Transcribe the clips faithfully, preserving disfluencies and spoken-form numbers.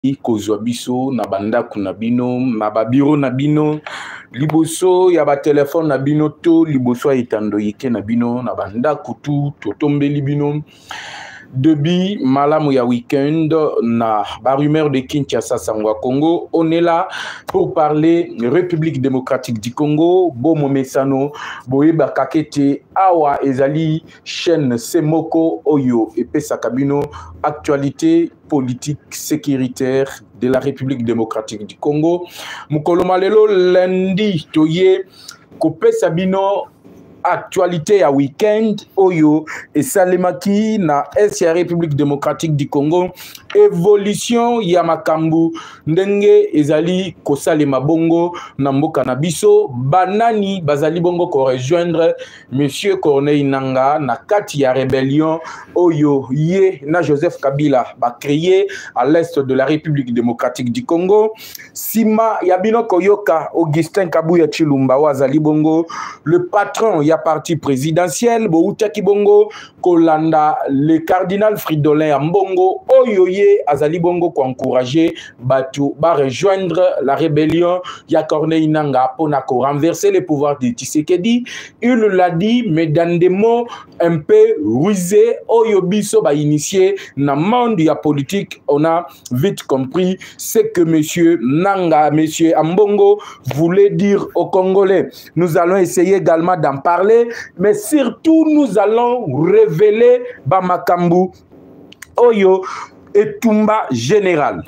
kozwa biso na bandaku na bino na babiro na bino liboso ya ba telefone na bino to liboso etando yike na bino na bandaku tu totombeli bino début malamu ya week-end na ba rumeur de Kinshasa Sangwa Congo. On est là pour parler République démocratique du Congo. Bomo Mesano Boyeba Kakete Awa Ezali chaîne Semoko Oyo et Pesa Kabino actualité politique sécuritaire de la République démocratique du Congo. Mukolo Malelo lundi toye Kope Sabino actualité à week-end Oyo et Salemaki na S ya République démocratique du Congo évolution ya makambu ndenge ezali kosalema bongo na mboka na biso banani bazali bongo ko rejoindre monsieur Corneille Nangaa na kati ya rébellion Oyo ye na Joseph Kabila ba créé à l'est de la République démocratique du Congo. Sima ya bino koyoka Augustin Kabuya Chilumba wazali bongo le patron ya parti présidentiel Bouta Kibongo Kolanda le cardinal Fridolin Ambongo Oyoye Azali Bongo ko encourager Batu ba rejoindre la rébellion ya Corneille Nangaa pour renverser le pouvoir de Tshisekedi. Il l'a dit mais dans des mots un peu rusés Oyo biso ba initié na monde ya politique. On a vite compris ce que monsieur Nangaa, monsieur Ambongo voulait dire aux Congolais. Nous allons essayer également d'en parler, mais surtout nous allons révéler Bamakambu Oyo et Tumba général.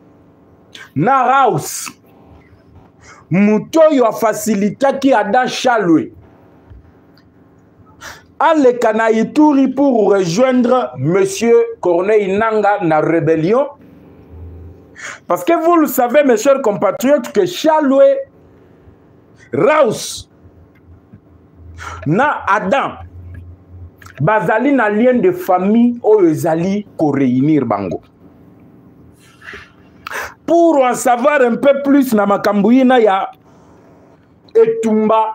Naraus Mutoyo a facilité qui a dans Chalwe. Allez Kanaïtouri pour rejoindre monsieur Corneille Nangaa na rébellion. Parce que vous le savez, mes chers compatriotes, que Chalwe Raus na Adam bazali na lien de famille oyo ezali ko réunir bango. Pour en savoir un peu plus na makambuina ya Etumba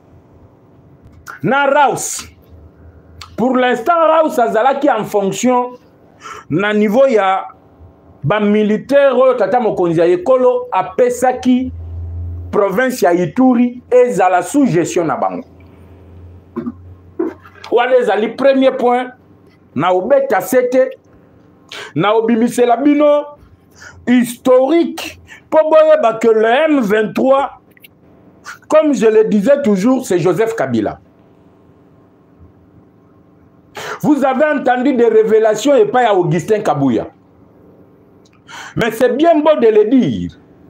na Raus. Pour l'instant Raus azalaki en fonction na niveau ya ba militaire oyo tata mokonzi ya ekolo apesaki province ya Ituri ezala sous gestion na bango. Wale ezali premier point na obeta sete na obimisela bino historique pour boyeba que le M vingt-trois, comme je le disais toujours, c'est Joseph Kabila. Vous avez entendu des révélations et pas à Augustin Kabuya. Mais c'est bien beau de le dire.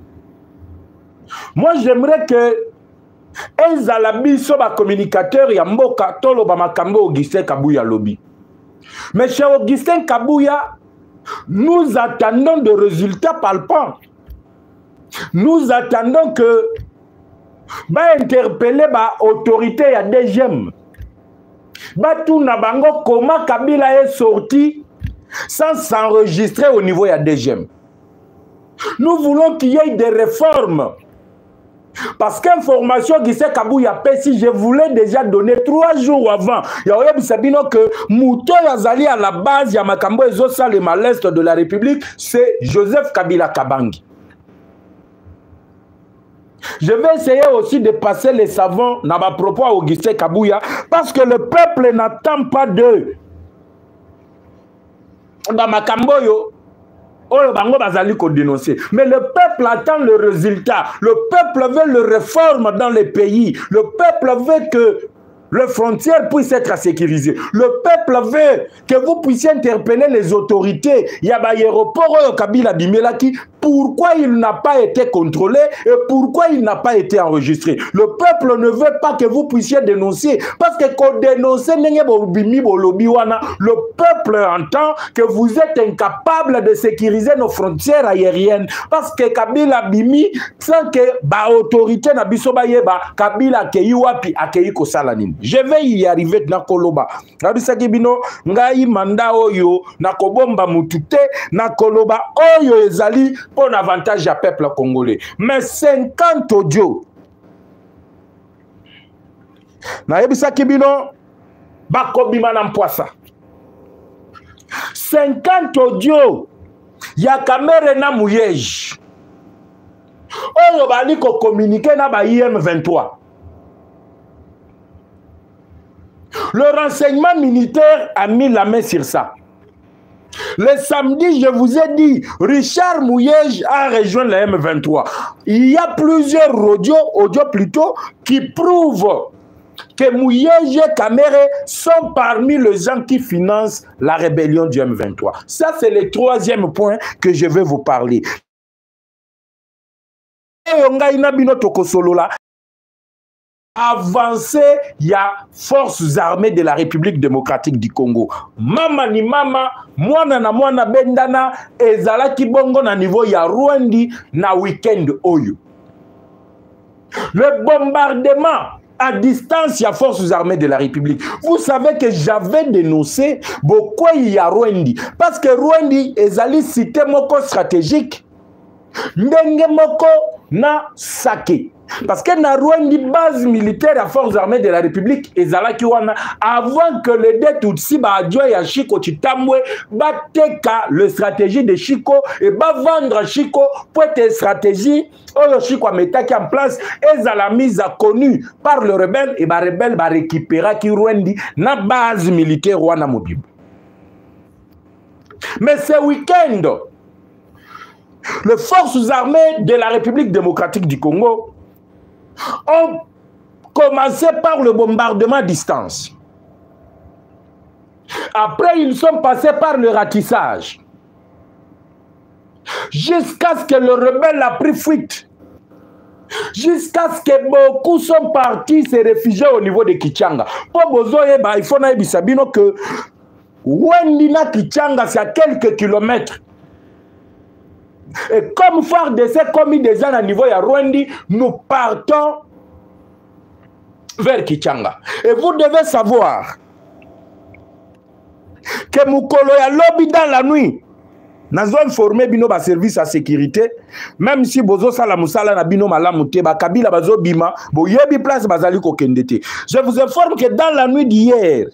Moi j'aimerais que Ezalabi soba communicateur ya mboka tolo ba makambo Augustin Kabuya lobby. Mais chez Augustin Kabuya, nous attendons des résultats palpants. Nous attendons que ba interpeller ba autorité ya D G M. Ba tout na bango comment Kabila est sorti sans s'enregistrer au niveau ya D G M. Nous voulons qu'il y ait des réformes. Parce qu'information qui s'est Kabouya si je voulais déjà donner trois jours avant. Il y a eu que Mouto Yazali à la base, il y a Makambo Ezosa, le maleste de la République, c'est Joseph Kabila Kabangi. Je vais essayer aussi de passer les savants dans ma propos à Augustin Kabuya parce que le peuple n'attend pas d'eux. Dans Makambo yo. Mais le peuple attend le résultat. Le peuple veut le réforme dans les pays. Le peuple veut que les frontières puissent être sécurisées. Le peuple veut que vous puissiez interpeller les autorités. Il y a un aéroport au Kabila Bimelaki. Pourquoi il n'a pas été contrôlé et pourquoi il n'a pas été enregistré? Le peuple ne veut pas que vous puissiez dénoncer. Parce que quand dénoncer, le peuple entend que vous êtes incapable de sécuriser nos frontières aériennes. Parce que Kabila Bimi, sans que l'autorité n'a pas yeba, Kabila Keyiwapi Akeyi Kosalanin. Je vais y arriver dans Koloba. Nabisaki bino, ngai manda oyo, na kobomba mutute, na Koloba oyo ezali, pour l'avantage du peuple congolais. Mais cinquante audio. Na yebisa kibino bakobima na mpwasa. cinquante audio ya Kamere na Mouyeji. On va dire qu'on communique na ba I M vingt-trois. Le renseignement militaire a mis la main sur ça. Le samedi, je vous ai dit, Richard Mouyeji a rejoint la M vingt-trois. Il y a plusieurs audios, audios plutôt, qui prouvent que Mouyeji et Kamere sont parmi les gens qui financent la rébellion du M vingt-trois. Ça, c'est le troisième point que je vais vous parler. Avancé, il y a forces armées de la République démocratique du Congo. Mama ni mama, mwana na mwana bendana, ezala kibongo na niveau ya Rwandi na week-end oyo. Le bombardement à distance, il y a forces armées de la République. Vous savez que j'avais dénoncé beaucoup il y a Rwandi. Parce que Rwandi ezali cité moko stratégique. Ndenge moko na sake. Parce que na Rwandi, base militaire à forces armées de la République, ezalaki wana avant que le dé Tutsi ba adjoint ya Chiko Chitamwe ba teka le stratégie de Chiko et ba vendre Chiko pour être stratégie oyo Chiko a metaki en place ezala mise à connu par le rebelle et ba rebelle ba récupéra ki Rwandi na base militaire wana mobile. Mais ce week-end, les forces armées de la République démocratique du Congo ont commencé par le bombardement à distance. Après, ils sont passés par le ratissage. Jusqu'à ce que le rebelle a pris fuite. Jusqu'à ce que beaucoup sont partis se réfugier au niveau de Kichanga. Pour Bozoye, il faut dire que Wendina Kichanga, c'est à quelques kilomètres. Et comme phare d'essai commis déjà à niveau de Rwandi, nous partons vers Kichanga. Et vous devez savoir que Moukolo ya lobby dans la nuit, nous avons formé bino ba service à sécurité, même si bozo sala musala na bino malamute ba kabila bazo bima, bo yebi place bazali ko kendete. Je vous informe que dans la nuit d'hier,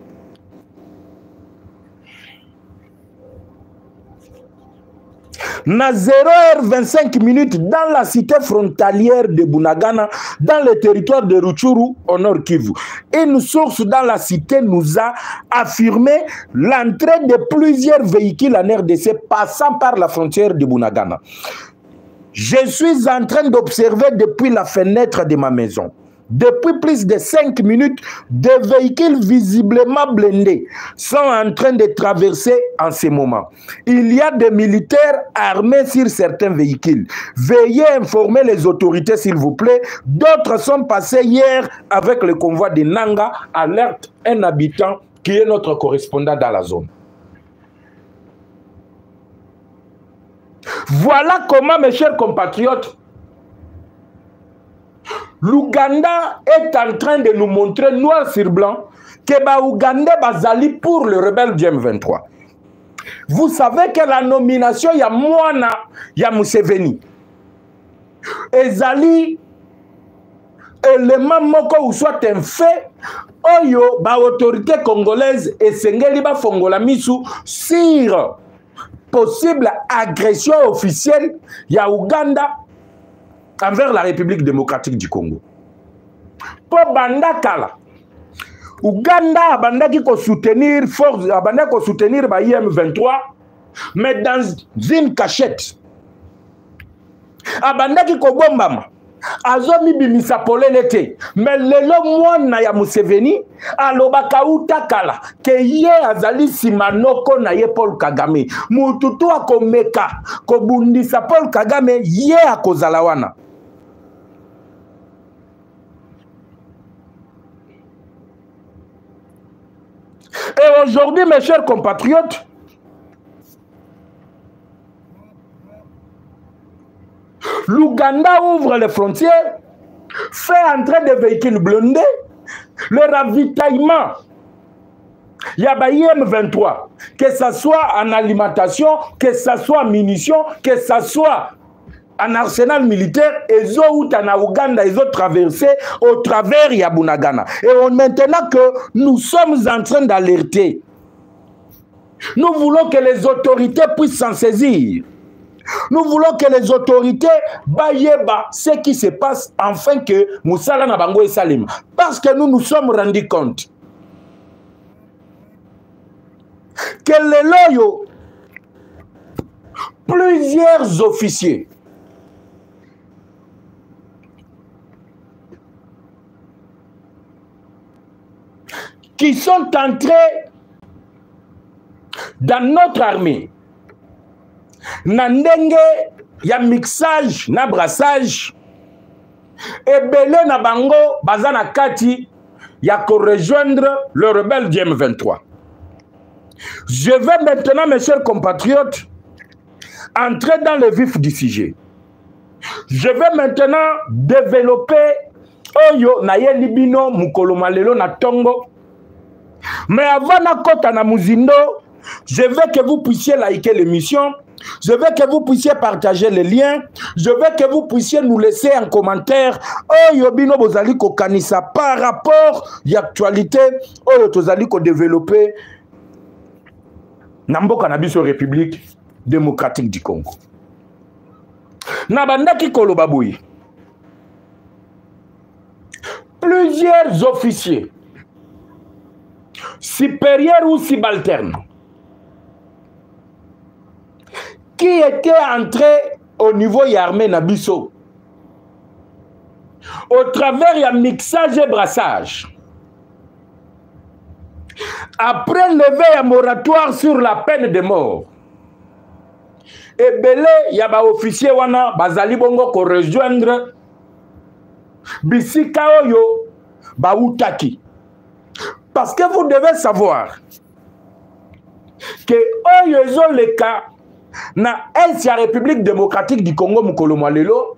na zéro heure vingt-cinq minutes dans la cité frontalière de Bunagana, dans le territoire de Rutshuru, au Nord Kivu. Une source dans la cité nous a affirmé l'entrée de plusieurs véhicules en R D C passant par la frontière de Bunagana. Je suis en train d'observer depuis la fenêtre de ma maison. Depuis plus de cinq minutes, des véhicules visiblement blindés sont en train de traverser en ce moment. Il y a des militaires armés sur certains véhicules. Veuillez informer les autorités, s'il vous plaît. D'autres sont passés hier avec le convoi de Nanga, alerte un habitant qui est notre correspondant dans la zone. Voilà comment, mes chers compatriotes, l'Ouganda est en train de nous montrer noir sur blanc que ba Ouganda bazali pour le rebelle du M vingt-trois. Vous savez que la nomination ya Mwana ya Museveni ezali élément moko ou soit un fait oyo ba autorité congolaise esengeli ba fongola misu sur possible agression officielle ya Ouganda envers la République démocratique du Congo. Pour Bandakala, Ouganda a bandaki ko soutenir force, a bandaki ko soutenir ba I M vingt-trois, mais dans une cachette. A bandaki ko bombama, azomi bimisa polele te, mais lelo mwana ya Museveni alobaka utakala ke ye azali simanoko na ye Paul Kagame. Mututu akomeka ko bundisa Paul Kagame ye akozala wana. Et aujourd'hui, mes chers compatriotes, l'Ouganda ouvre les frontières, fait entrer des véhicules blindés, le ravitaillement. Il y a I M vingt-trois, que ce soit en alimentation, que ce soit en munitions, que ce soit en arsenal militaire, ils ont en Ouganda, ils ont traversé au travers de Bunagana. Et on, maintenant que nous sommes en train d'alerter, nous voulons que les autorités puissent s'en saisir. Nous voulons que les autorités bayeba ce qui se passe afin que Moussala Nabango et Salim. Parce que nous nous sommes rendus compte que les loyaux, plusieurs officiers qui sont entrés dans notre armée, Nandenge, ya mixage, na brassage, et belé na bango, bazana kati, ya ko rejoindre le rebelle du M vingt-trois. Je vais maintenant, mes chers compatriotes, entrer dans le vif du sujet. Je vais maintenant développer Oyo na ye libino mukolo malelo na tongo. Mais avant na kota na muzindo, je veux que vous puissiez liker l'émission. Je veux que vous puissiez partager les liens. Je veux que vous puissiez nous laisser un commentaire. Oyo bino bozali ko kanisa par rapport à l'actualité. Oyo tozali ko développer na mboka na biso République démocratique du Congo. Na bandaki koloba boyi. Plusieurs officiers supérieurs ou subalternes qui étaient entrés au niveau de l'armée Nabiso au travers du mixage et brassage. Après lever un moratoire sur la peine de mort, et belé yaba officier wana bazali bongo ko rejoindre bisika oyo bautaki. Parce que vous devez savoir que oyo ont le cas na la République démocratique du Congo mukolo malelo,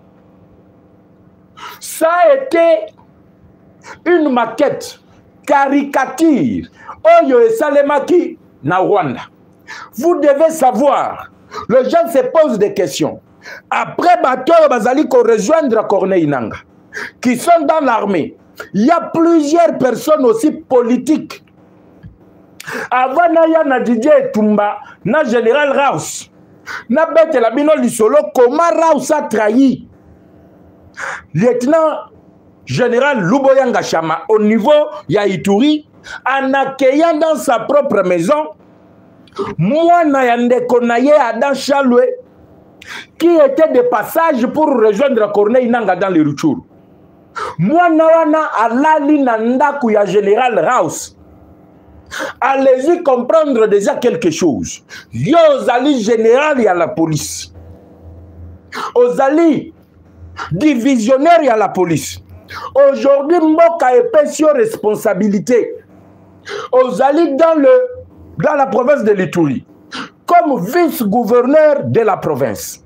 ça a été une maquette caricature oyo esalemaki na Rwanda. Vous devez savoir, les gens se posent des questions. Après bateau bazali ko rejoindre Corneille Nangaa, qui sont dans l'armée, il y a plusieurs personnes aussi politiques. Avant na na Didier Tumba, na général Raus, na bete la bino lisolo, comment Raus a trahi lieutenant général Luboyanga Chama au niveau ya Ituri, en accueillant dans sa propre maison moi na yandeko na ye Adam Chaloué, qui était de passage pour rejoindre Corneille Nangaa dans les Rutshuru. Moi na wana alali na ndaku ya général Raus. Allez-y comprendre déjà quelque chose. Yo zali général ya la police. Ozali divisionnaire ya la police. Aujourd'hui, Mboka est sur responsabilité. Ozali dans, le, dans la province de l'Ituri, comme vice-gouverneur de la province.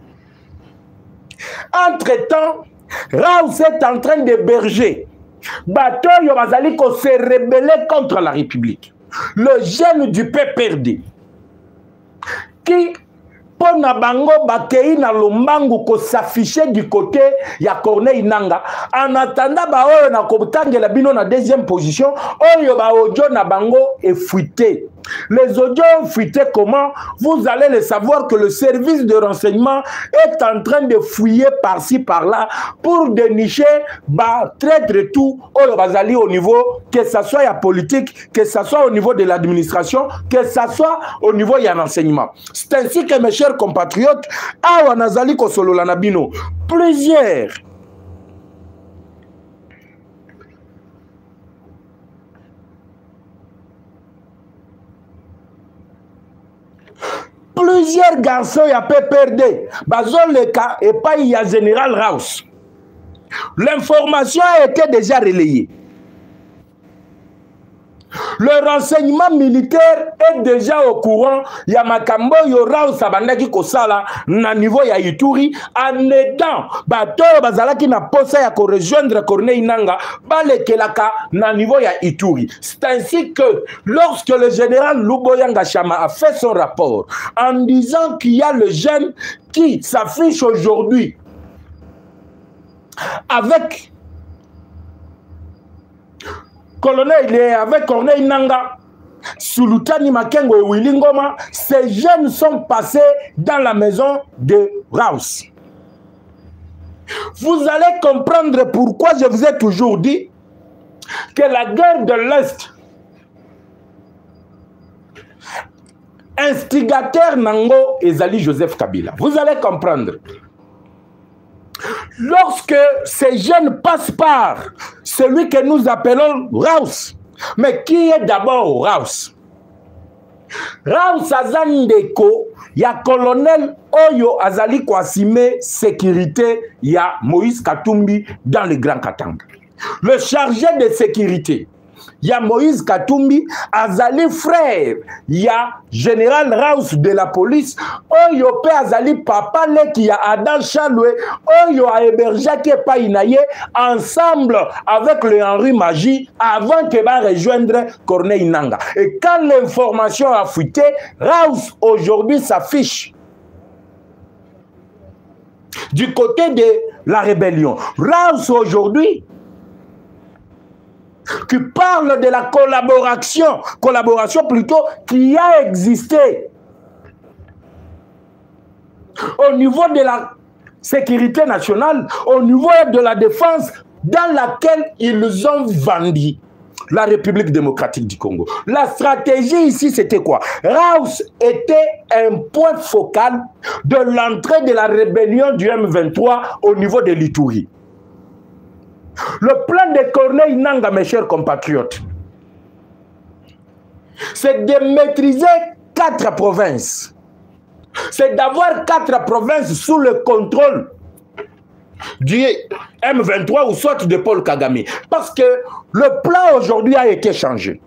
Entre-temps, Raus est en train d'héberger bateau Yobazali qui s'est rebellé contre la République. Le jeune du P P R D qui pona bango bakei na lombangu ko s'afficher du côté ya Corneille Nangaa en attendant ba oyo na kobutangela bino na deuxième position oyo ba audio na bango est fuité. Les audios ont fuité comment? Vous allez le savoir que le service de renseignement est en train de fouiller par-ci par-là pour dénicher bah traître tout oyo bazali au niveau que ça soit ya politique, que ça soit au niveau de l'administration, que ça soit au niveau ya renseignement. C'est ainsi que mes chers compatriotes, awa nazali kosolola na bino plusieurs plusieurs garçons ya P P R D bazol le cas et pas il y a général Raus. L'information a été déjà relayée. Le renseignement militaire est déjà au courant. Yamakambo Yora Sabandaki Kosala na niveau ya Ituri en aidant bato bazalaki na posa ya ko rejoindre Corneille Nangaa balekelaka na niveau ya Ituri. C'est ainsi que lorsque le général Luboyanga Chama a fait son rapport en disant qu'il y a le jeune qui s'affiche aujourd'hui avec colonel, il est avec Corneille Nangaa. Sulutani Makengo et Willy Ngoma, ces jeunes sont passés dans la maison de Raus. Vous allez comprendre pourquoi je vous ai toujours dit que la guerre de l'Est, instigateur Nango Ezali Joseph Kabila. Vous allez comprendre. Lorsque ces jeunes passent par celui que nous appelons Raus, mais qui est d'abord Raus? Raus Azandeko, il y a colonel Oyo Azali Kwasime sécurité, il y a Moïse Katumbi dans le Grand Katanga. Le chargé de sécurité, il y a Moïse Katumbi, Azali frère, il y a général Raus de la police, Oyo Pe Azali papa qui a Adam Chaloué, Oyo a hébergé Kepa Inaye, ensemble avec le Henri Magie, avant qu'il va rejoindre Corneille Nanga. Et quand l'information a fuité, Raus aujourd'hui s'affiche du côté de la rébellion. Raus aujourd'hui qui parle de la collaboration, collaboration plutôt qui a existé au niveau de la sécurité nationale, au niveau de la défense, dans laquelle ils ont vendu la République démocratique du Congo. La stratégie ici, c'était quoi? Raus était un point focal de l'entrée de la rébellion du M vingt-trois au niveau de l'Ituri. Le plan de Corneille Nanga, mes chers compatriotes, c'est de maîtriser quatre provinces. C'est d'avoir quatre provinces sous le contrôle du M vingt-trois ou soit de Paul Kagame. Parce que le plan aujourd'hui a été changé.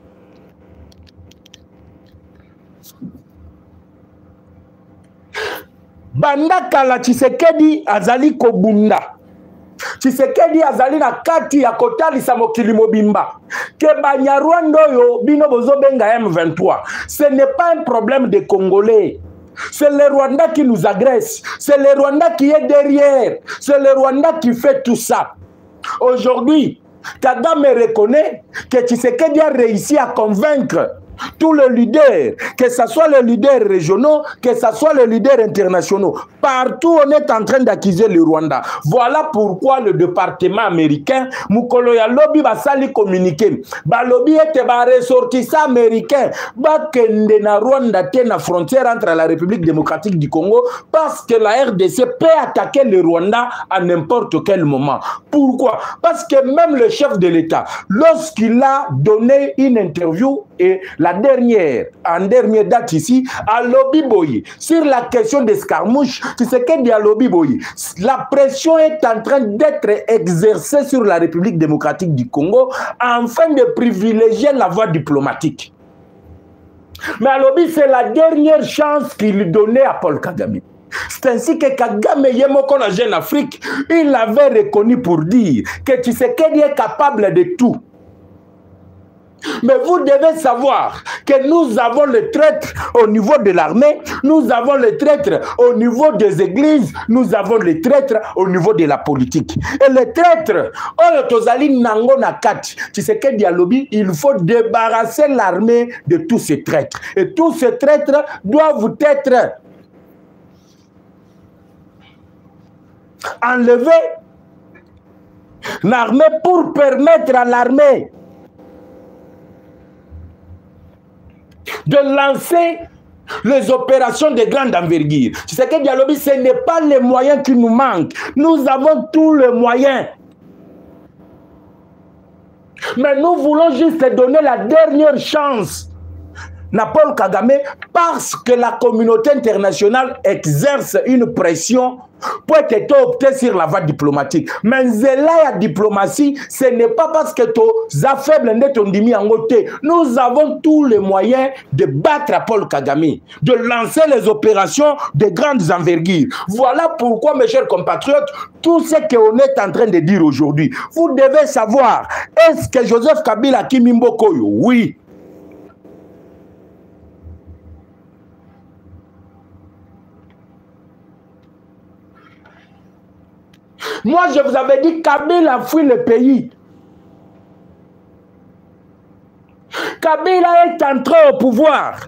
Banda Kala Tshisekedi Azali Kobunda. Tshisekedi azali na kati ya kotalisa mokili mobimba ke Banyarwanda yo bino bozobenga M vingt-trois. Ce n'est pas un problème des Congolais. C'est le Rwanda qui nous agresse. C'est le Rwanda qui est derrière. C'est le Rwanda qui fait tout ça. Aujourd'hui, Kagame reconnaît que Tshisekedi a réussi à convaincre tous les leaders, que ce soit les leaders régionaux, que ce soit les leaders internationaux. Partout, on est en train d'accuser le Rwanda. Voilà pourquoi le département américain, Mukolo ya lobby basali communiqué. Ba lobby était ba ressortissant américain, ba kende na Rwanda te na frontière entre la République démocratique du Congo, parce que la R D C peut attaquer le Rwanda à n'importe quel moment. Pourquoi? Parce que même le chef de l'État, lorsqu'il a donné une interview, et la dernière, en dernière date ici, à Lobby Boy, sur la question des escarmouches, tu sais qu'il y a Lobby Boy. La pression est en train d'être exercée sur la République démocratique du Congo afin de privilégier la voie diplomatique. Mais à Lobby, c'est la dernière chance qu'il donnait à Paul Kagame. C'est ainsi que Kagame Yemoko, la Jeune Afrique, il l'avait reconnu pour dire que Tshisekedi est capable de tout. Mais vous devez savoir que nous avons les traîtres au niveau de l'armée, nous avons les traîtres au niveau des églises, nous avons les traîtres au niveau de la politique. Et les traîtres, oh tozali nango nakati, Tshisekedi alobi, il faut débarrasser l'armée de tous ces traîtres. Et tous ces traîtres doivent être enlevés l'armée pour permettre à l'armée de lancer les opérations de grande envergure. Tu sais que Dialobi, ce n'est pas les moyens qui nous manquent. Nous avons tous les moyens. Mais nous voulons juste donner la dernière chance à Paul Kagame parce que la communauté internationale exerce une pression pour être opté sur la voie diplomatique. Mais la diplomatie, ce n'est pas parce que tu as faible en côté. Nous avons tous les moyens de battre à Paul Kagame, de lancer les opérations de grandes envergures. Voilà pourquoi, mes chers compatriotes, tout ce qu'on est en train de dire aujourd'hui, vous devez savoir, est-ce que Joseph Kabila Kimimboko, oui. Moi, je vous avais dit, Kabila fuit le pays. Kabila est entré au pouvoir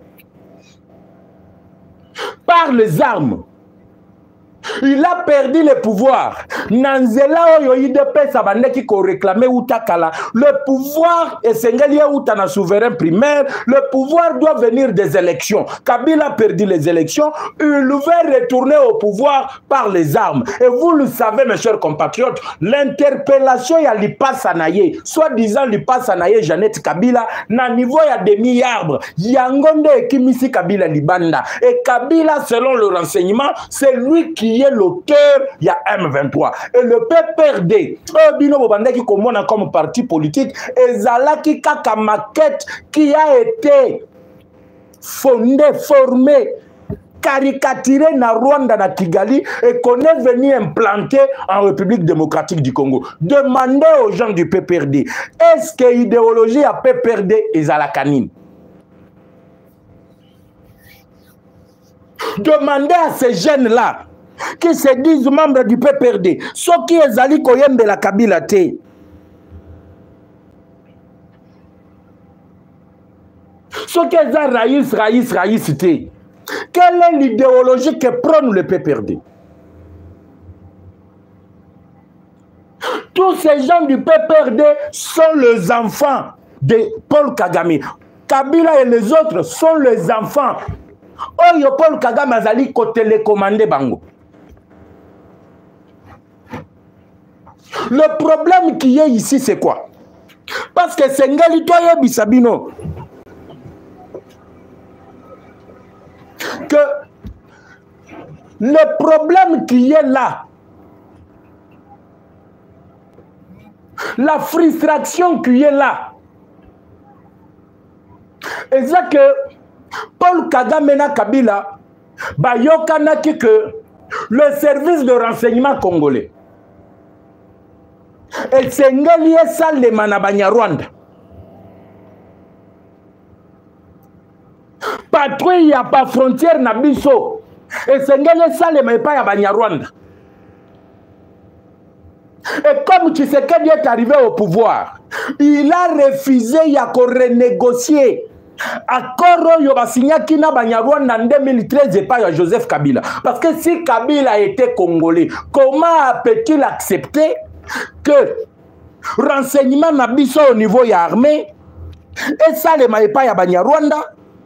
par les armes. Il a perdu le pouvoir. Nanzela oyo I D P S abandeki ko réclamer utakala. Le pouvoir est sengeli utana souverain primaire. Le pouvoir doit venir des élections. Kabila a perdu les élections. Il veut retourner au pouvoir par les armes. Et vous le savez, mes chers compatriotes, l'interpellation ya Lipa Sanaye, soi-disant Lipa Sanaye, Jeannette Kabila, na niveau ya demi-arbre. Yangonde Kimisi Kabila Libanda. Et Kabila, selon le renseignement, c'est lui qui est l'auteur, il y a M vingt-trois. Et le P P R D, Bino Bobande qui commande comme parti politique, et Zalaki Kaka maquette qui a été fondée, formée, caricaturée na Rwanda, na Kigali, et qu'on est venu implanter en République démocratique du Congo. Demandez aux gens du P P R D, est-ce que l'idéologie à P P R D est Zalakanine? Demandez à ces jeunes-là qui se disent membres du P P R D, ceux qui est allés koyembe la Kabila te. Ceux qui est raïs, raïs, raïs te. Quelle est l'idéologie que prône le P P R D? Tous ces gens du P P R D sont les enfants de Paul Kagame. Kabila et les autres sont les enfants. Oyo Paul Kagame azali ko télécommandé bango. Le problème qui est ici, c'est quoi? Parce que c'est Ngali Toye Bisabino. Que le problème qui est là, la frustration qui est là, et ça que Paul Kagame na Kabila, Bayokana que le service de renseignement congolais, et c'est Ngali Sal de Manabanya Rwanda. Patrouille, il n'y a pas frontière na biso. Et c'est Ngali Sal de Manabanya Rwanda. Et comme Tshisekedi est arrivé au pouvoir, il a refusé il a renégocier accord yo basignaki na Banyarwanda en deux mille treize et pas à Joseph Kabila. Parce que si Kabila était congolais, comment peut-il accepter que renseignement na biso au niveau ya armée et ça les maille pas ya Banyarwanda?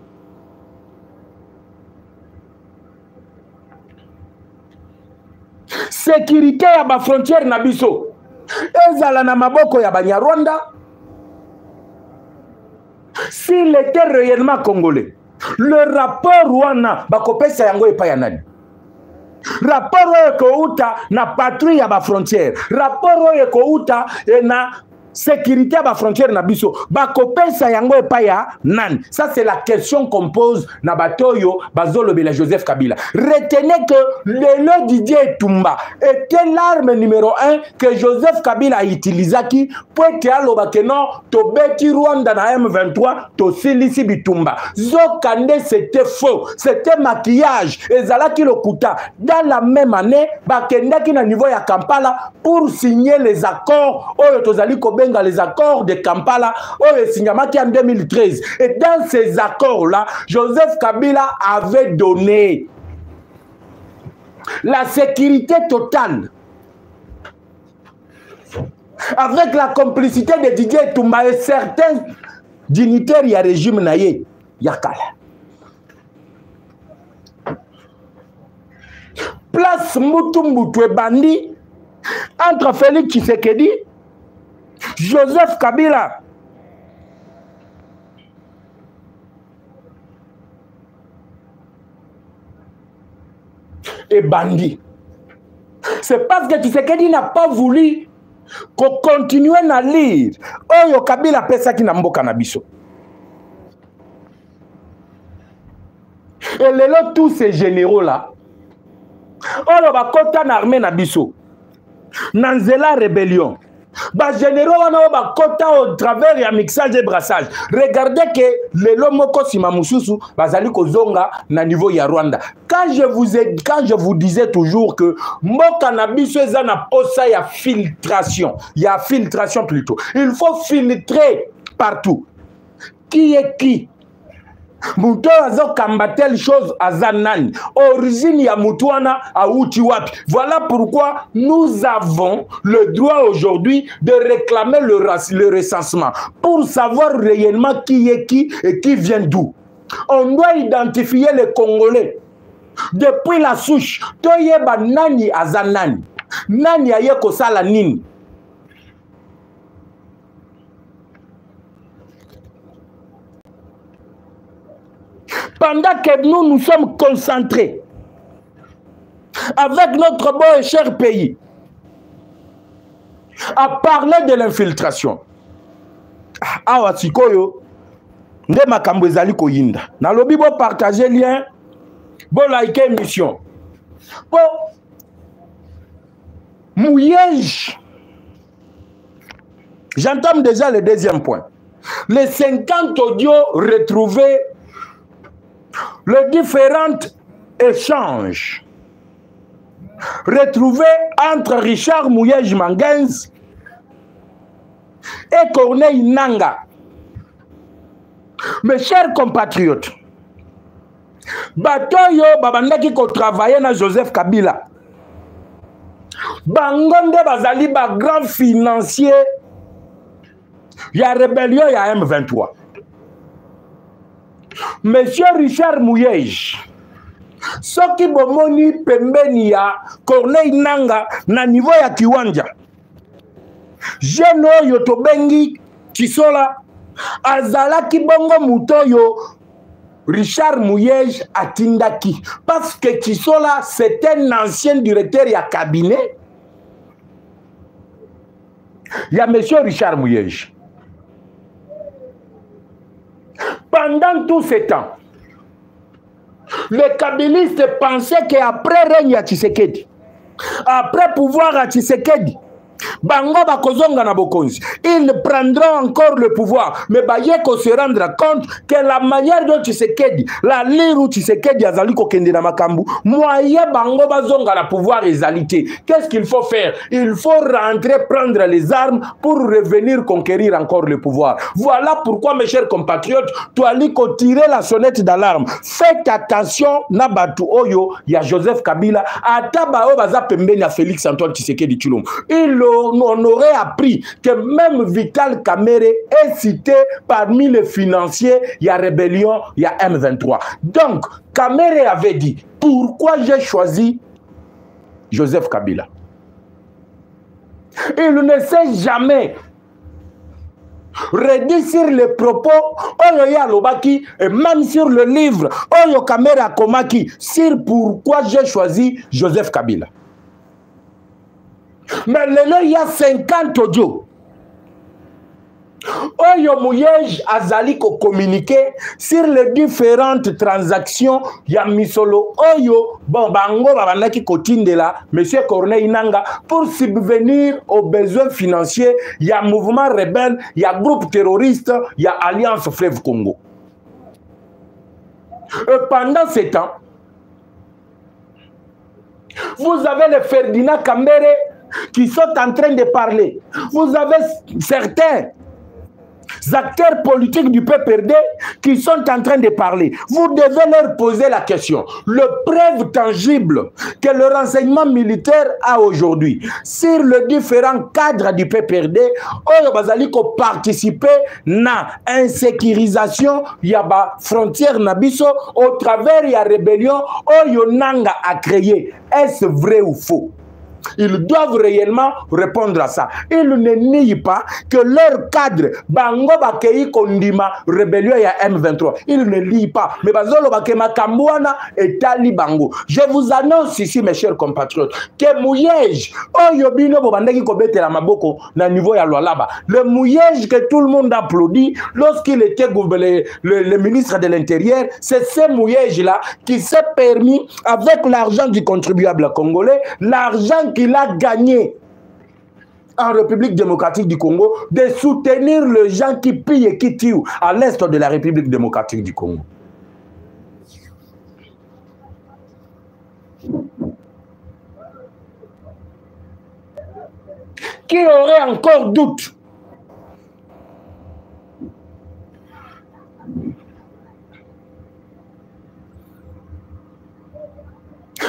Sécurité ya ba frontière na biso ezala na maboko ya Banyarwanda. S'il était réellement congolais, le rapport Rwanda bakopesa yango epa ya nani? Rapport oyo kouta na patrouille ya ba frontière, rapport oyo kouta na sécurité à la frontière na biso bakopesa yango epa ya nan. Ça c'est la question qu'on pose na batoyo bazolo bela Joseph Kabila. Retenez que le Didier Tumba était l'arme numéro un que Joseph Kabila a utilisé qui pour que aloba que non to beti Rwanda na M vingt-trois to silisi bitumba. Zokande c'était faux, c'était maquillage. Et zalaki lokuta dans la même année bakenda ki na niveau ya Kampala pour signer les accords oyo tozali ko les accords de Kampala en deux mille treize. Et dans ces accords-là, Joseph Kabila avait donné la sécurité totale avec la complicité de Didier Tumba et certains dignitaires du régime naïe Yakala. Place Mutumbutu et Bandi entre Félix Tshisekedi, Joseph Kabila. Et Bandi. C'est parce que Tshisekedi n'a pas voulu qu'on continue à lire. Oyo Kabila pesa ki na mboka na biso. Et lelo tous ces généraux là, oyo bakota na armée na biso. Nanzela rébellion. Bah généraux ba kota au travers ya mixage et brassage. Regardez que le lomoko sima mususu bazali kozonga na niveau ya Rwanda. Quand je vous ai, quand je vous disais toujours que mboka na biso eza na posa ya filtration, ya filtration plutôt. Il faut filtrer partout. Qui est qui? Muto azo kamba telle chose azanani. Origine ya mutuana a uti wapi. Voilà pourquoi nous avons le droit aujourd'hui de réclamer le, le recensement pour savoir réellement qui est qui et qui vient d'où. On doit identifier les Congolais depuis la souche. Toyeba nani azanani. Nani aye kosala nini. Pendant que nous nous sommes concentrés avec notre beau et cher pays à parler de l'infiltration. Awa sikoyo nde makambo ezali koyinda. Nalobi bo partager lien, bo like émission. Bo Mouyej. J'entends déjà le deuxième point. Les cinquante audios retrouvés, les différents échanges retrouvés entre Richard Mouyej Mangenz et Corneille Nanga. Mes chers compatriotes, Batoyo babandaki ko travailler na Joseph Kabila. Bangonde bazali ba grand financier ya rébellion ya M vingt-trois. Monsieur Richard Mouyej, soki bomoni pembeni ya Corneille Nanga na niveau ya kiwanja. Jeune oyo tobengi Chisola azalaki bongo mutoyo Richard Mouyej atindaki. Parce que Chisola c'est un ancien directeur ya cabinet. Il y a monsieur Richard Mouyej. Pendant tout ce temps, les kabylistes pensaient qu'après règne à Tshisekedi, après pouvoir à Tshisekedi, Bango bakozonga na bokonzi, ils prendront encore le pouvoir. Mais Bayeko se rendre compte que la manière dont Tshisekedi, la lire où Tshisekedi azali ko kende na makambu, moyen Bango bazonga la pouvoir égalité. Qu'est-ce qu'il faut faire? Il faut rentrer, prendre les armes pour revenir conquérir encore le pouvoir. Voilà pourquoi, mes chers compatriotes, tu as dit qu'on tirer la sonnette d'alarme. Faites attention, Nabatu Oyo, il y a Joseph Kabila, Atabao Baza Pembeni à Félix Antoine Tshisekedi Tshilombo. Il on aurait appris que même Vital Kamerhe est cité parmi les financiers, il y a rébellion, il y a M vingt-trois. Donc, Kamerhe avait dit, pourquoi j'ai choisi Joseph Kabila? Il ne sait jamais redit sur les propos Oyo ya Lobaki et même sur le livre Oyo Kamerhe Komaki sur pourquoi j'ai choisi Joseph Kabila. Mais là, il y a cinquante audios. Oyo Mouyej azali ko communiquer sur les différentes transactions ya misolo Oyo bon bango babandaki kotindela monsieur Corneille Nanga pour subvenir aux besoins financiers ya mouvement rebelle, ya groupe terroriste, ya Alliance Fleuve Congo. Et pendant ce temps, vous avez le Ferdinand Kambere qui sont en train de parler. Vous avez certains acteurs politiques du P P R D qui sont en train de parler. Vous devez leur poser la question. Le preuve tangible que le renseignement militaire a aujourd'hui sur les différents cadres du P P R D, Oyo bazali ko participer na insécurisation yaba frontière nabiso au travers ya rébellion Oyo Nanga a créé. Est-ce vrai ou faux? Ils doivent réellement répondre à ça. Ils ne nient pas que leur cadre, Bango Bakei Kondima, rébellion ya M vingt-trois, ils ne nient pas. Mais Bazolo Bakema Kambouana et Tali Bango. Je vous annonce ici, mes chers compatriotes, que Mouyej, Oyobino Bobandeki Kobete la Maboko, na niveau ya Lualaba, le Mouyej que tout le monde applaudit lorsqu'il était le, le, le ministre de l'Intérieur, c'est ce Mouyej-là qui s'est permis, avec l'argent du contribuable congolais, l'argent qu'il a gagné en République démocratique du Congo, de soutenir les gens qui pillent et qui tuent à l'est de la République démocratique du Congo. Qui aurait encore doute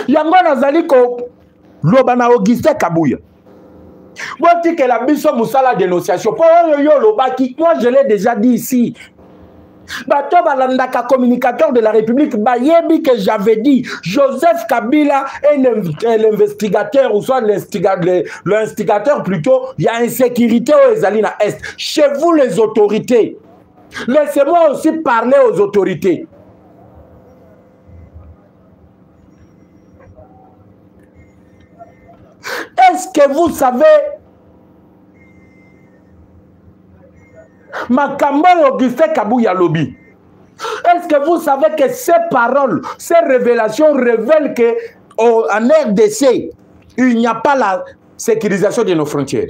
yango nazali ko loba na Augustin Kabuya Wati que la biso musala dénonciation pour yo lobaki, moi je l'ai déjà dit ici. Bato balandaka communicateur de la République bayebi que j'avais dit Joseph Kabila est l'investigateur ou soit l'instigateur plutôt, il y a insécurité aux Ezalina Est. Chez vous les autorités. Laissez-moi aussi parler aux autorités. Est-ce que vous savez Makambo Augustin Kabuya Lobi? Est-ce que vous savez que ces paroles, ces révélations révèlent que en R D C, il n'y a pas la sécurisation de nos frontières?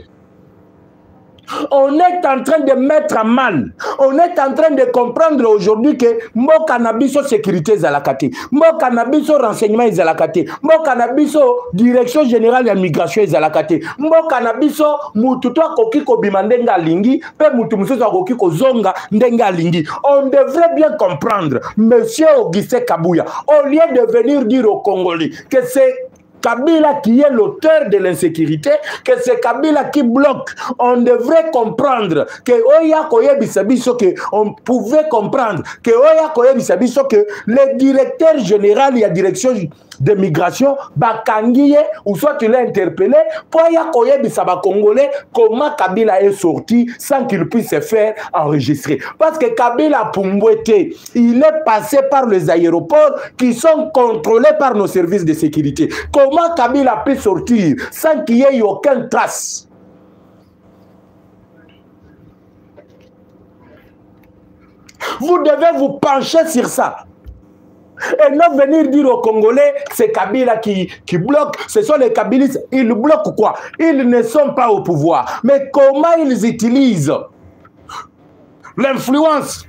On est en train de mettre à mal, on est en train de comprendre aujourd'hui que mon cannabis sécurité zalakate, mon cannabis renseignement zalakate, mon cannabis direction générale de migration zalakate, mon cannabis mututo koki ko bimandenga lingi, pe mutu mususu koki ko zonga ndenga lingi. On devrait bien comprendre, monsieur Augustin Kabuya, au lieu de venir dire aux Congolais que c'est Kabila qui est l'auteur de l'insécurité, que c'est Kabila qui bloque. On devrait comprendre que Oya Koye Bisabiso, que on pouvait comprendre que Oya Koye Bisabiso, que le directeur général et la direction de migration, Bakangiye, ou soit tu l'as interpellé, pour Oya Koye Bisaba Congolais, comment Kabila est sorti sans qu'il puisse se faire enregistrer. Parce que Kabila Pumbwete, il est passé par les aéroports qui sont contrôlés par nos services de sécurité. Comment Kabila pu sortir sans qu'il y ait aucune trace? Vous devez vous pencher sur ça. Et non venir dire aux Congolais, c'est Kabila qui, qui bloque, ce sont les Kabilistes. Ils bloquent quoi? Ils ne sont pas au pouvoir. Mais comment ils utilisent l'influence?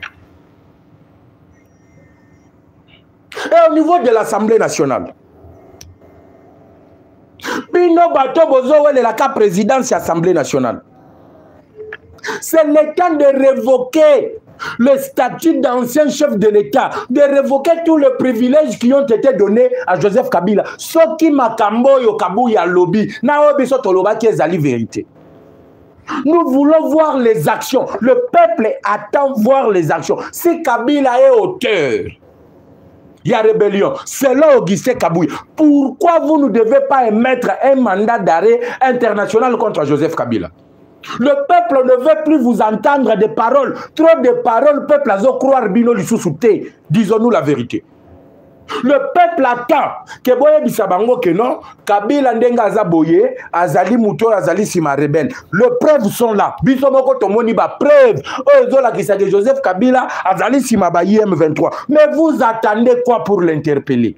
Et au niveau de l'Assemblée nationale, Bino Bato Bozo est la cas présidence de l'Assemblée nationale. C'est le temps de révoquer le statut d'ancien chef de l'État, de révoquer tous les privilèges qui ont été donnés à Joseph Kabila. Soki Makambo yo Kabuya Lobby, na obiso toloba qui est la vérité. Nous voulons voir les actions. Le peuple attend voir les actions. Si Kabila est auteur, il y a rébellion. Selon Augustin Kabuya, pourquoi vous ne devez pas émettre un mandat d'arrêt international contre Joseph Kabila? Le peuple ne veut plus vous entendre des paroles. Trop de paroles, peuple a croire bino lissusouté. Disons-nous la vérité. Le peuple attend que boye bisabango que non, Kabila ndenga azaboye, azali muto, azali sima rebelle. Les preuves sont là. Bisomoko tomoni ba preuve. Ozola qui que Joseph Kabila azali sima ba I M vingt-trois. Mais vous attendez quoi pour l'interpeller?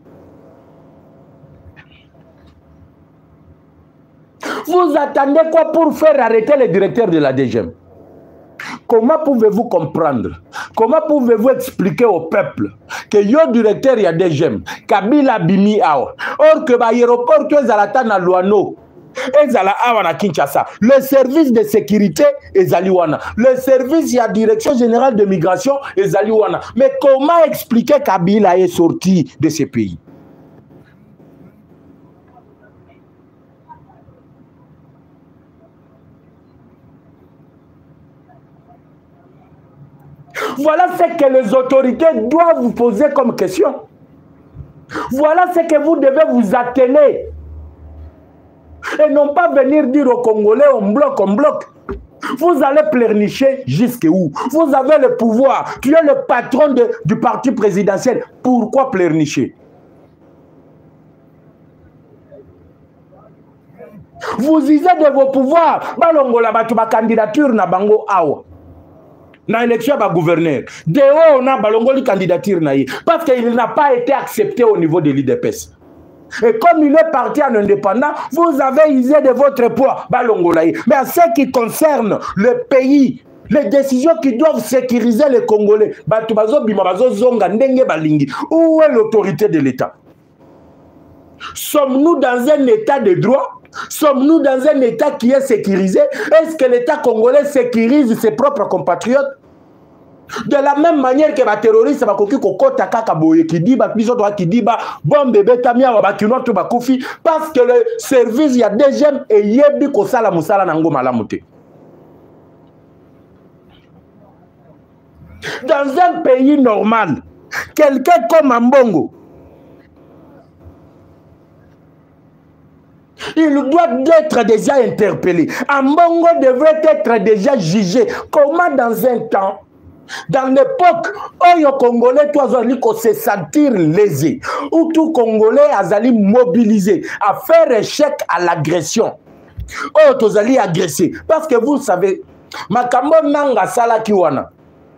Vous attendez quoi pour faire arrêter le directeur de la D G M? Comment pouvez-vous comprendre? Comment pouvez-vous expliquer au peuple que yo directeur y a D G M, Kabila Bimi Awa, or que l'aéroport tu es à la Tana Luano, et à la Awa Kinshasa, le service de sécurité est Zaliwana, le service y a direction générale de migration est Zaliwana. Mais comment expliquer Kabila est sorti de ce pays? Voilà ce que les autorités doivent vous poser comme question. Voilà ce que vous devez vous atteler. Et non pas venir dire aux Congolais, on bloque, on bloque. Vous allez pleurnicher jusqu'où? Vous avez le pouvoir. Tu es le patron de, du parti présidentiel. Pourquoi pleurnicher? Vous usez de vos pouvoirs. Balongola batuma candidature na bango awa. Na élection à gouverneur. De haut, on a balongoli candidature naïe. Parce qu'il n'a pas été accepté au niveau de l'I D P S. Et comme il est parti en indépendant, vous avez usé de votre poids. Balongolaï. Mais en ce qui concerne le pays, les décisions qui doivent sécuriser les Congolais, où est l'autorité de l'État? Sommes-nous dans un état de droit? Sommes-nous dans un état qui est sécurisé? Est-ce que l'État congolais sécurise ses propres compatriotes? De la même manière que les terroristes va koki kokota kaka boye kidiba biso to kidiba bombe betamia wa bakino to bakufi parce que le service ya deuxième et yebi ko sala musala nango malamu te. Dans un pays normal, quelqu'un comme Ambongo, il doit être déjà interpellé. Ambongo devrait être déjà jugé. Comment dans un temps, dans l'époque où les Congolais doivent se sentir lésés, où tout Congolais a mobilisé à faire échec à l'agression, où tous allés agresser. Parce que vous savez, Makambo Nanga Sala Kiwana,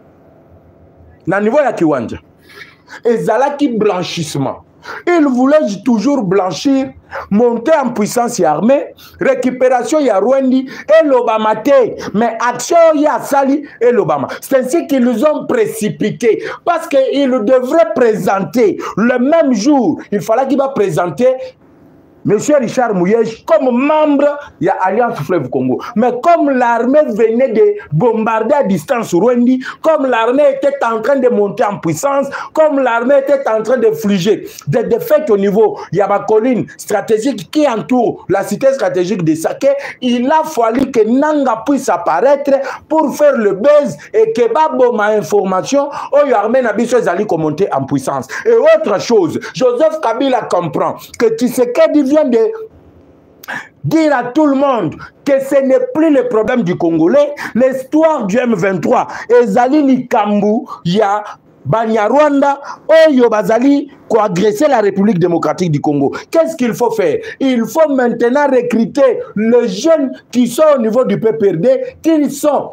na niveau ya Kiwanja, et Zalaki blanchissement. Il voulait toujours blanchir, monter en puissance armée, récupération ya Rwandi et l'Obama. Mais action ya Sali et l'Obama. C'est ainsi qu'ils nous ont précipité. Parce qu'ils devraient présenter le même jour. Il fallait qu'il va présenter M. Richard Mouyej comme membre de l'Alliance Fleuve Congo. Mais comme l'armée venait de bombarder à distance Rwandi, comme l'armée était en train de monter en puissance, comme l'armée était en train de fliger des défaites au niveau de la colline stratégique qui entoure la cité stratégique de Saké, il a fallu que Nanga puisse apparaître pour faire le buzz et que Baboma information où l'armée n'a pas allé monter en puissance. Et autre chose, Joseph Kabila comprend que Tshisekedi vient de dire à tout le monde que ce n'est plus le problème du Congolais, l'histoire du M vingt-trois. Et Zali Likambu, il y a Banyarwanda, Oyo Bazali, qui a agressé la République démocratique du Congo. Qu'est-ce qu'il faut faire? Il faut maintenant recruter les jeunes qui sont au niveau du P P R D, qui sont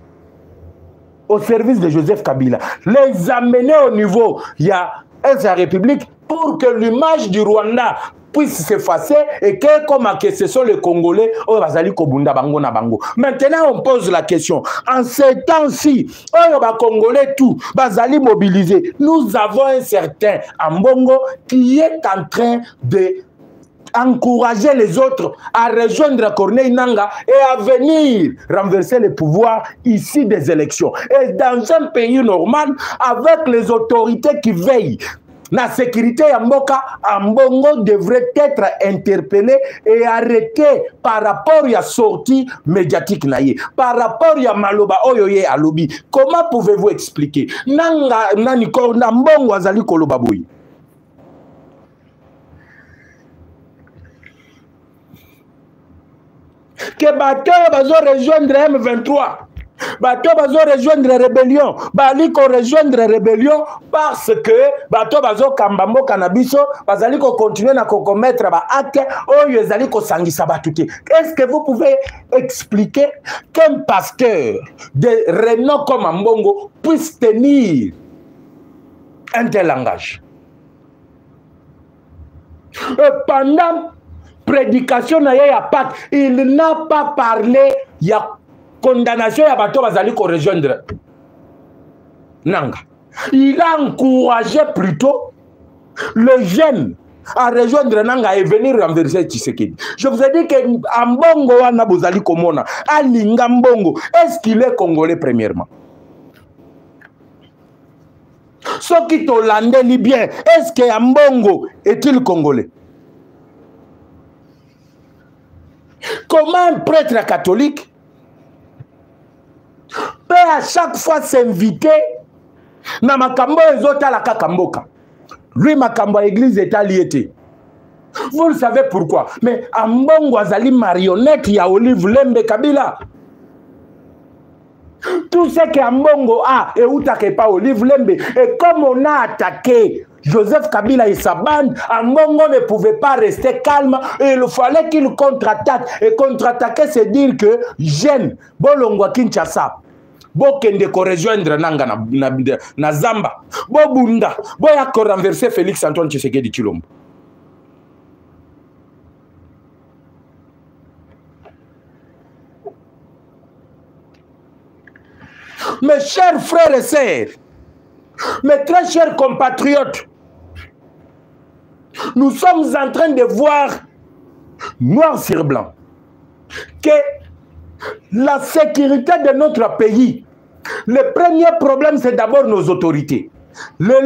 au service de Joseph Kabila. Les amener au niveau, il y a la République, pour que l'image du Rwanda puisse s'effacer et que comme que ce sont les Congolais, oh, bazali kobunda bango na bango. Maintenant, on pose la question. En ces temps-ci, oh, les Congolais tout, bazali mobilisé. Nous avons un certain Ambongo qui est en train de encourager les autres à rejoindre Corneille Nanga et à venir renverser le pouvoir ici des élections. Et dans un pays normal, avec les autorités qui veillent la sécurité ya mboka, Ambongo devrait être interpellé et arrêté par rapport à la sortie médiatique naïe, par rapport à Maloba Oyoye Alobi. Comment pouvez-vous expliquer? Nanga nani ko Ambongo azali koloba boy. Que bateau bazo rejoindre M vingt-trois. Bateau bazo rejoindre rébellion, bali ko rejoindre rébellion parce que bateau bazo kambambo kanabiso, bazali ko continuer na ko commettre ba acte oyo ezali ko sangisa batuté. Est-ce que vous pouvez expliquer qu'un pasteur de renom comme Ambongo puisse tenir un tel langage? Et pendant prédication na ya Pâques, il n'a pas parlé ya condamnation à bateau bazali ko rejoindre Nanga. Il a encouragé plutôt le jeune à rejoindre Nanga et venir renverser Tshisekedi. Je vous ai dit que Ambongo wana bozali komona alinga Mbongo, est-ce qu'il est congolais premièrement? Ce qui t'hollandais libyen, est-ce que Ambongo est-il congolais? Comment un prêtre catholique peut à chaque fois s'inviter na makambo ezota la kakamboka? Lui makambo église est allié. Vous le savez pourquoi? Mais Ambongo azali marionnette ya Olive Lembe Kabila. Tout ce que Ambongo a et outake pas Olive Lembe. Et comme on a attaqué Joseph Kabila et sa bande, Ambongo ne pouvait pas rester calme et il fallait qu'il contre-attaque. Et contre-attaquer, c'est dire que jeune Bolongwa Kinshasa, Bokende ko rejoindre Nanga na, na, na Zamba, Bobunda, Boya ko renverser Félix Antoine Tshisekedi Tshilombo. Mes chers frères et sœurs, mes très chers compatriotes, nous sommes en train de voir noir sur blanc que la sécurité de notre pays Le premier problème, c'est d'abord nos autorités. Le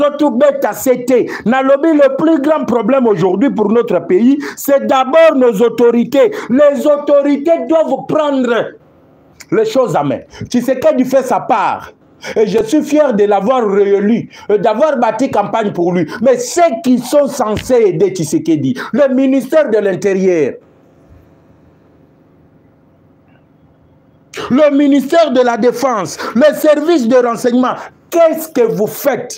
le plus grand problème aujourd'hui pour notre pays, c'est d'abord nos autorités. Les autorités doivent prendre les choses en main. Tshisekedi fait sa part. Et je suis fier de l'avoir réélu, d'avoir bâti campagne pour lui. Mais ceux qui sont censés aider Tshisekedi, le ministère de l'Intérieur, le ministère de la Défense, le service de renseignement, qu'est-ce que vous faites?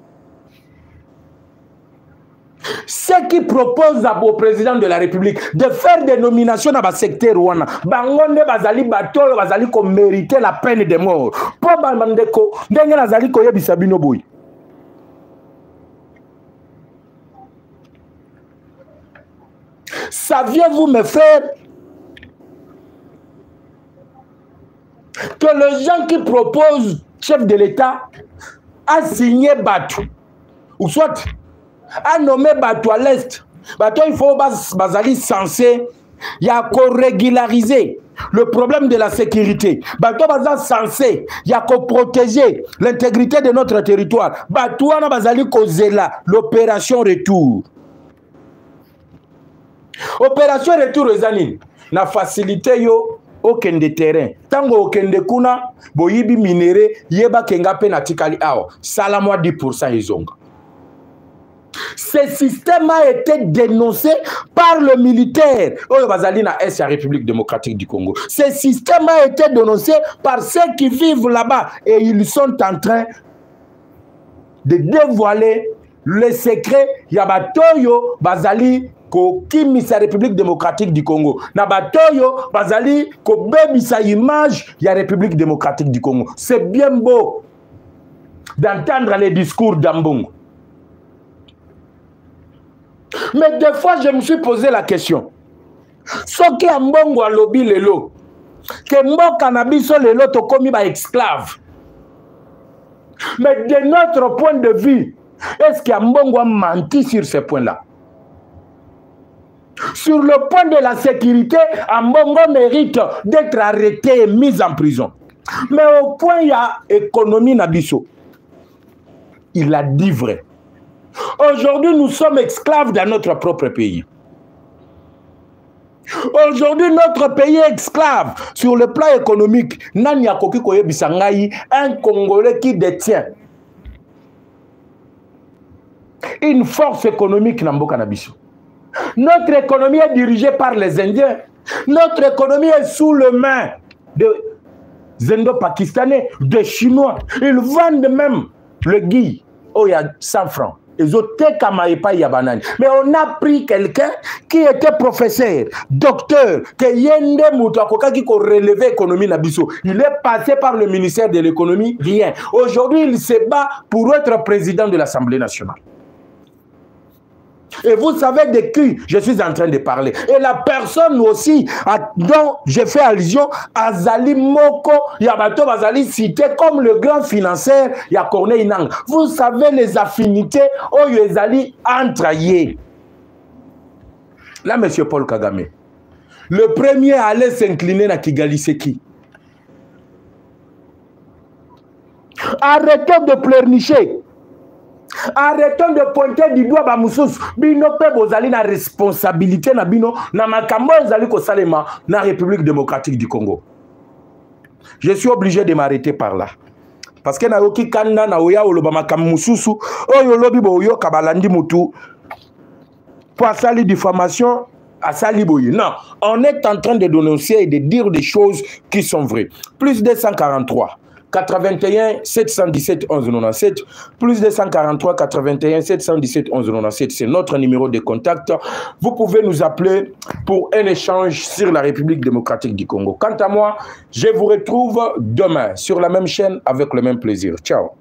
Ceux qui proposent au président de la République de faire des nominations dans le secteur Rwanda, bangonde bazali bato bazali ko mériter la peine de mort. Pour bandeko, ndenge nazali ko yebisa bino boy. Saviez-vous, mes frères, que les gens qui proposent chef de l'État a signé Batou, ou soit a nommé Batou à l'Est, Batou il faut bazali censé il y a qu'à régulariser le problème de la sécurité. Batou bazali censé il y a qu'à protéger l'intégrité de notre territoire. Batou ana bazali kozela l'opération retour. Opération retour ezani na facilité yo okende terrain. Tango okende kuna boyibi minéré yeba kenga pe na tikali awa. Salamwa dix pour cent izonga. Ce système a été dénoncé par le militaire au Bazali na Est, la République démocratique du Congo. Ce système a été dénoncé par ceux qui vivent là-bas et ils sont en train de dévoiler le secret Yabatoyo Bazali ko kimisa République démocratique du Congo. Na batoyo bazali ko bebisa image ya République démocratique du Congo. C'est bien beau d'entendre les discours d'Ambongo. Mais des fois je me suis posé la question. Ce qui Ambongo a lobby lelo que mboka na biso lelo to komi ba esclave. Mais de notre point de vue, est-ce qu'Ambongo a menti sur ce point-là? Sur le point de la sécurité, Ambongo mérite d'être arrêté et mis en prison. Mais au point, il y a économie Nabiso. Il a dit vrai. Aujourd'hui, nous sommes esclaves dans notre propre pays. Aujourd'hui, notre pays est esclave. Sur le plan économique, Nani Akoki Koye Bisangayi, un Congolais qui détient une force économique Namboka Nabiso. Notre économie est dirigée par les Indiens. Notre économie est sous le main des Indo-Pakistanais, des Chinois. Ils vendent même le gui. Oh, il y a cent francs. Ils ont été kamaïpa yabanani. Mais on a pris quelqu'un qui était professeur, docteur, que yende mutakoka qui a relevé l'économie nabiso. Il est passé par le ministère de l'économie, rien. Aujourd'hui, il se bat pour être président de l'Assemblée nationale. Et vous savez de qui je suis en train de parler. Et la personne aussi à, dont j'ai fait allusion, Azali Moko, Yabato Azali cité comme le grand financier, Yakone Inang. Vous savez les affinités où Yazali entraillé. Là, monsieur Paul Kagame, le premier à aller s'incliner à Kigali, c'est qui? Arrêtons de pleurnicher. Arrêtons de pointer du doigt Bamoussous. Bino pe bozali na responsabilité na bino na makambo zali ko salema na République démocratique du Congo. Je suis obligé de m'arrêter par là. Parce que na yoki kanda na oya oloba makambo mususu oyo lobi bo yo kabalandi mutu pour sali diffamation à Saliboye. Non, on est en train de dénoncer et de dire des choses qui sont vraies. Plus deux cent quarante-trois quatre-vingt-un sept cent dix-sept onze quatre-vingt-dix-sept, plus deux cent quarante-trois quatre-vingt-un sept cent dix-sept onze quatre-vingt-dix-sept, c'est notre numéro de contact. Vous pouvez nous appeler pour un échange sur la République démocratique du Congo. Quant à moi, je vous retrouve demain sur la même chaîne avec le même plaisir. Ciao.